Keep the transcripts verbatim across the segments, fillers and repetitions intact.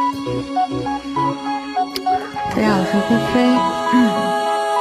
大家好，我是菲菲。嗯。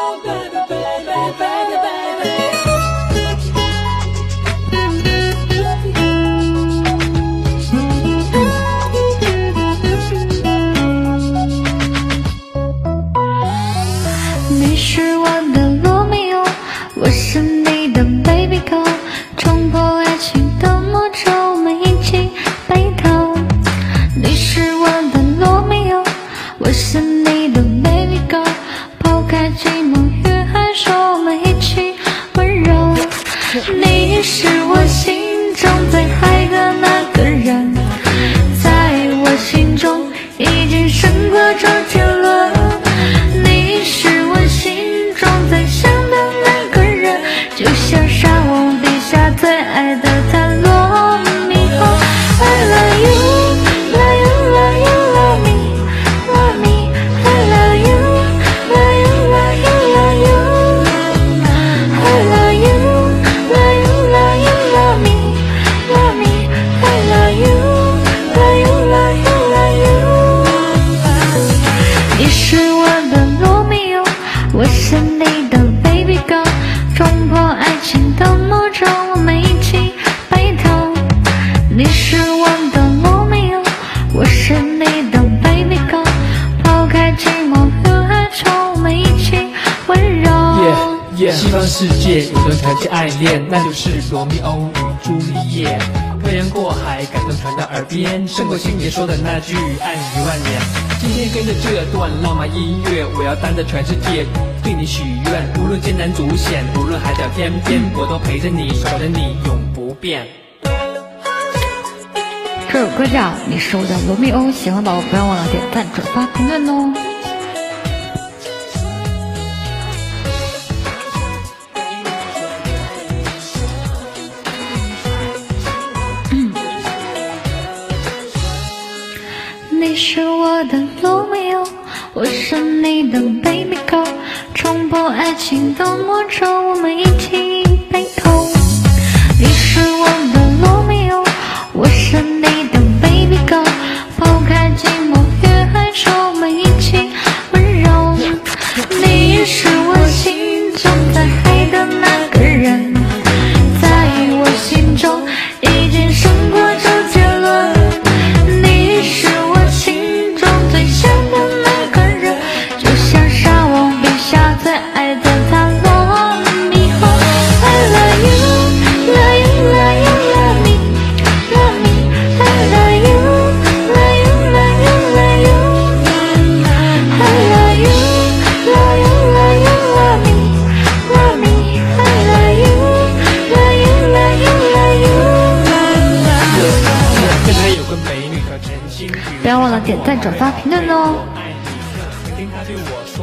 你是我的罗密欧，我是你的 baby girl， 冲破爱情的魔咒，我们一起白头。你是我的罗密欧，我是你的 baby girl， 抛开寂寞与害羞，我们一起温柔。你是我心中最爱的那个人，在我心中已经胜过周杰伦。你是我心中最想的那个人，就像沙翁笔下最爱的他罗密欧。I love you, love you, love you, love me, love me. I love you, love you, love you, love you. I love you, love you, love you, love me, love me. I love you, love you, love you, love you. 你是我的罗密欧，我是你的 baby girl， 冲破爱情的魔咒，我们一起白头。你是我的罗密欧，我是你的 baby girl， 抛开寂寞与哀愁，我们一起温柔。 Yeah, yeah. 西方世界有段传奇爱恋，那就是罗密欧与朱丽叶。漂洋过海，感动传到耳边，胜过星爷说的那句爱你一万年。今天跟着这段浪漫音乐，我要带着全世界对你许愿，无论艰难阻险，无论海角天边，我都陪着你，守着你，永不变。 这首歌叫《你是我的罗密欧》，喜欢宝宝不要忘了点赞、转发、评论哦。 你是我的罗密欧，我是你的 baby girl， 冲破爱情的魔咒，我们一起白头。你是我的罗密欧，我是你的 baby girl， 抛开寂寞与哀愁，我们一起温柔。你是我心中最爱的那个人，在我心中已经胜过周杰伦。你是我心中最想的那个人，就像沙翁笔下最爱的他罗密欧。I love you, love you, love you, love me, love me. I love you, love you, love you, love you. I love you, love you, love you, love me, love me. I love you, love you, love you, love you. 跟他有个美女和陈星宇， 不要忘了点赞、转发、评论哦。